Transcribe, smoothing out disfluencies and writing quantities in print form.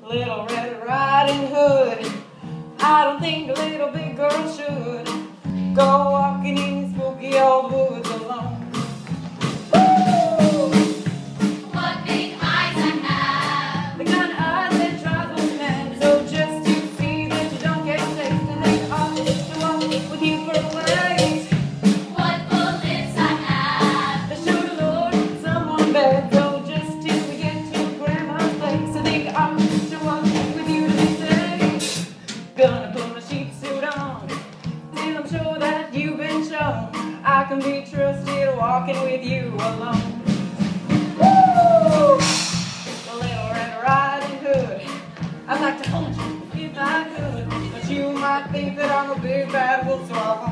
Little Red Riding Hood. I don't think a little big girl should go walking in the spooky old woods alone. Woo! What big eyes I have! The kind of eyes that drive a man. So just to see that you don't get sick, and they ought to walk with you for a ways. What full lips I have! They show the Lord someone bad. So just till we get to Grandma's place, I think I ought to walk with you to be safe. Gonna put my sheep suit on till I'm sure that you've been shown I can be trusted walking with you alone. Woo! The Little Red Riding Hood. I'd like to hold you if I could, but you might think that I'm a big bad wolf, so I'll